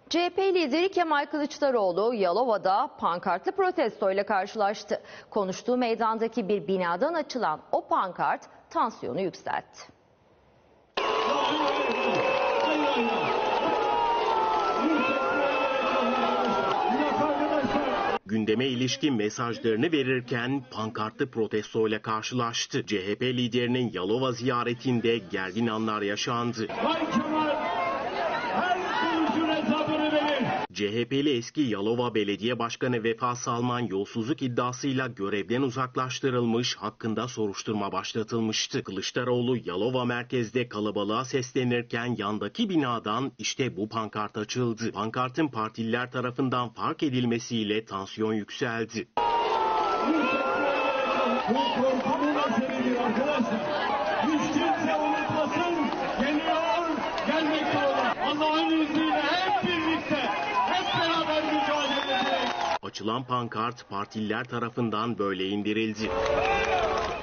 CHP lideri Kemal Kılıçdaroğlu Yalova'da pankartlı protestoyla karşılaştı. Konuştuğu meydandaki bir binadan açılan o pankart tansiyonu yükseltti. Gündeme ilişkin mesajlarını verirken pankartlı protestoyla karşılaştı. CHP liderinin Yalova ziyaretinde gergin anlar yaşandı. CHP'li eski Yalova Belediye Başkanı Vefa Salman yolsuzluk iddiasıyla görevden uzaklaştırılmış, hakkında soruşturma başlatılmıştı. Kılıçdaroğlu Yalova merkezde kalabalığa seslenirken yandaki binadan işte bu pankart açıldı. Pankartın partililer tarafından fark edilmesiyle tansiyon yükseldi. Bu korkunun eseridir arkadaşlar. Hiç kimse unutmasın, geliyor, gelmekte olan. Allah'ın izniyle hep birlikte, hep beraber mücadele edelim. Açılan pankart partililer tarafından böyle indirildi.